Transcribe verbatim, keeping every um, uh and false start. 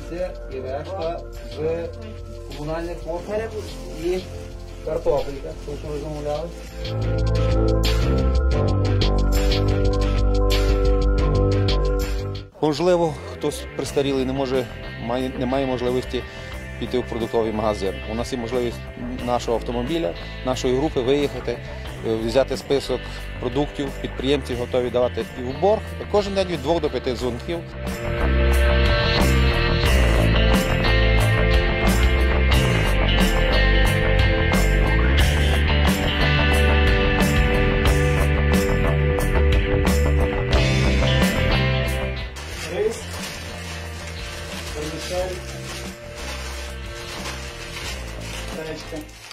їде і решта в комунальних послугах і картопелька, то, що ви замовляли. Можливо, хтось престарілий не може, має, не має можливості піти в продуктовий магазин. У нас є можливість нашого автомобіля, нашої групи виїхати, взяти список продуктів, підприємці готові давати і в борг. Кожен день від двох до п'яти дзвонків. Рис, вермішель, гречка.